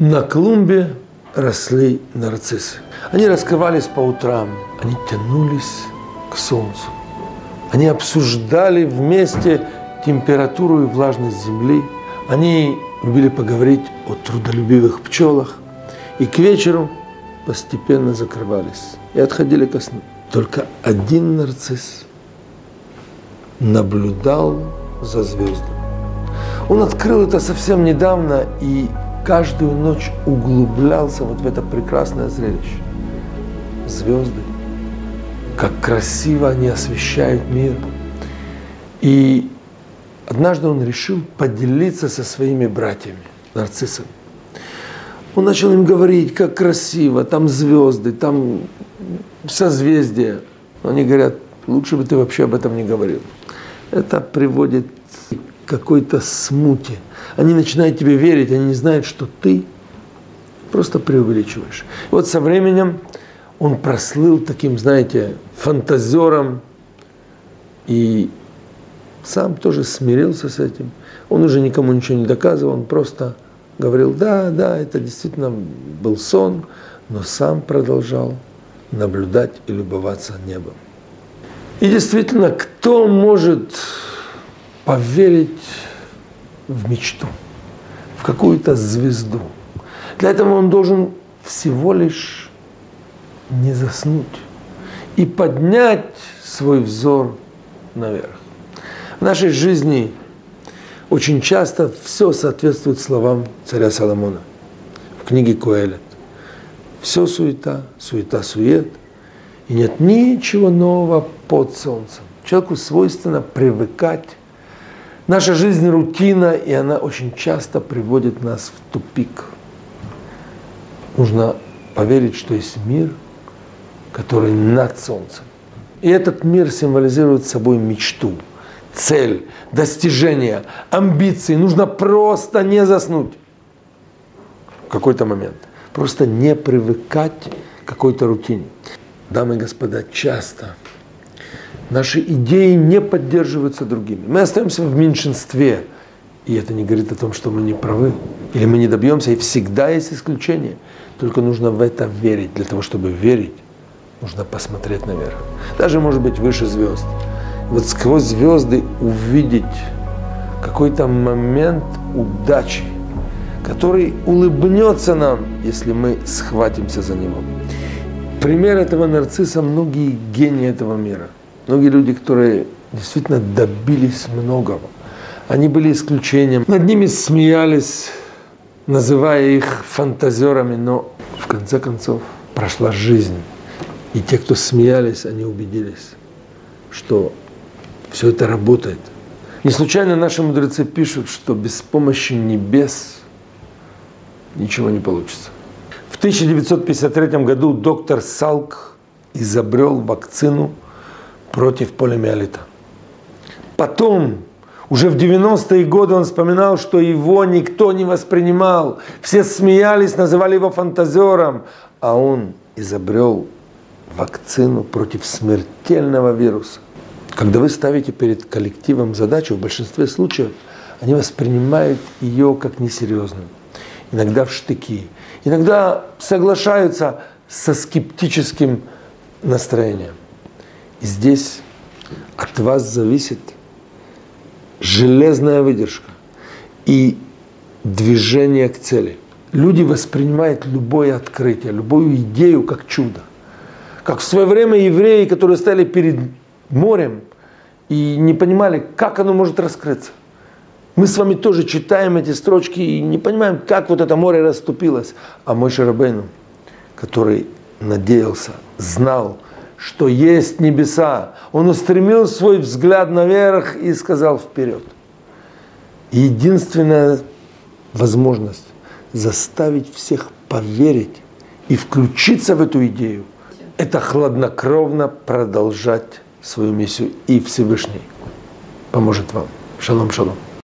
На клумбе росли нарциссы. Они раскрывались по утрам, они тянулись к солнцу. Они обсуждали вместе температуру и влажность земли. Они любили поговорить о трудолюбивых пчелах. И к вечеру постепенно закрывались и отходили ко сну. Только один нарцисс наблюдал за звездами. Он открыл это совсем недавно и каждую ночь углублялся вот в это прекрасное зрелище. Звезды, как красиво они освещают мир. И однажды он решил поделиться со своими братьями, нарциссами. Он начал им говорить, как красиво, там звезды, там созвездия. Но они говорят, лучше бы ты вообще об этом не говорил. Это приводит к какой-то смуте. Они начинают тебе верить, они не знают, что ты просто преувеличиваешь. И вот со временем он прослыл таким, знаете, фантазером и сам тоже смирился с этим. Он уже никому ничего не доказывал, он просто говорил, да, это действительно был сон, но сам продолжал наблюдать и любоваться небом. И действительно, кто может поверить в мечту, в какую-то звезду? Для этого он должен всего лишь не заснуть и поднять свой взор наверх. В нашей жизни очень часто все соответствует словам царя Соломона в книге Коэлет. Все суета, суета-сует, и нет ничего нового под солнцем. Человеку свойственно привыкать. Наша жизнь рутина, и она очень часто приводит нас в тупик. Нужно поверить, что есть мир, который над солнцем. И этот мир символизирует собой мечту, цель, достижение, амбиции. Нужно просто не заснуть в какой-то момент. Просто не привыкать к какой-то рутине. Дамы и господа, часто наши идеи не поддерживаются другими. Мы остаемся в меньшинстве. И это не говорит о том, что мы не правы. Или мы не добьемся. И всегда есть исключения. Только нужно в это верить. Для того, чтобы верить, нужно посмотреть наверх. Даже, может быть, выше звезд. Вот сквозь звезды увидеть какой-то момент удачи, который улыбнется нам, если мы схватимся за него. Пример этого нарцисса многие гении этого мира. Многие люди, которые действительно добились многого. Они были исключением. Над ними смеялись, называя их фантазерами, но в конце концов прошла жизнь. И те, кто смеялись, они убедились, что все это работает. Не случайно наши мудрецы пишут, что без помощи небес ничего не получится. В 1953 году доктор Салк изобрел вакцину против полиомиелита. Потом, уже в 90-е годы он вспоминал, что его никто не воспринимал. Все смеялись, называли его фантазером. А он изобрел вакцину против смертельного вируса. Когда вы ставите перед коллективом задачу, в большинстве случаев они воспринимают ее как несерьезную. Иногда в штыки. Иногда соглашаются со скептическим настроением. И здесь от вас зависит железная выдержка и движение к цели. Люди воспринимают любое открытие, любую идею как чудо. Как в свое время евреи, которые стояли перед морем и не понимали, как оно может раскрыться. Мы с вами тоже читаем эти строчки и не понимаем, как вот это море расступилось. А Моше Рабейну, который надеялся, знал, что есть небеса, он устремил свой взгляд наверх и сказал вперед. Единственная возможность заставить всех поверить и включиться в эту идею – это хладнокровно продолжать свою миссию. И Всевышний поможет вам. Шалом, шалом.